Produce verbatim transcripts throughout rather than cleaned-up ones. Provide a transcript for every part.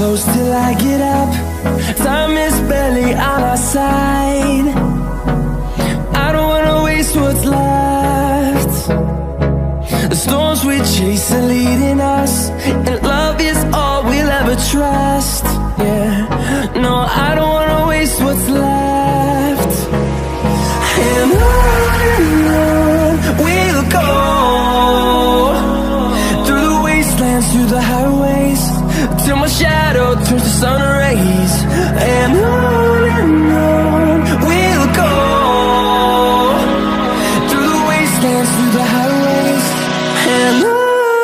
close till I get up. Time is barely on our side. I don't wanna waste what's left. The storms we chase are leading us, and love is all we'll ever trust. Yeah, no, I don't wanna waste what's left. And on and on we'll go, through the wastelands, through the highways, till my shadow turns to sun rays. And on and on we'll go, through the wastelands, through the highways, and on.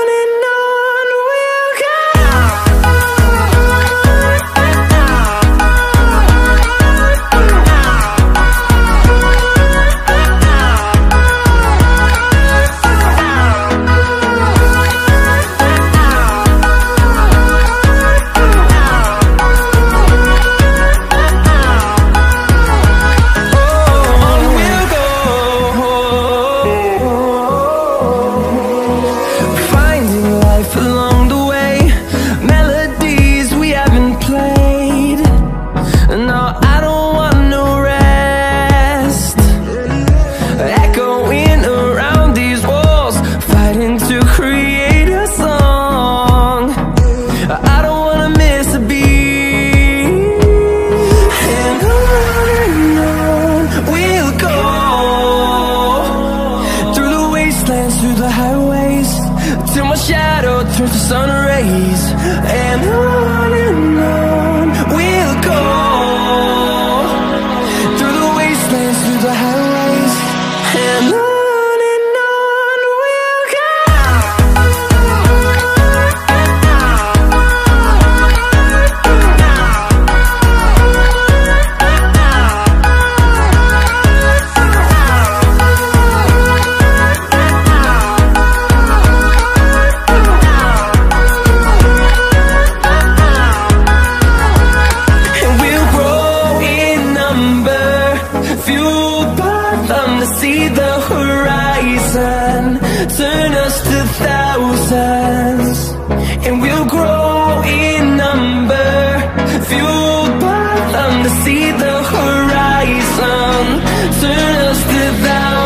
Through the highways, till my shadow turns to sun rays. And on and on we'll go, through the wastelands, through the highways, and on. Fueled by them to see the horizon, turn us to thousands, and we'll grow in number. Fueled by them to see the horizon, turn us to thousands.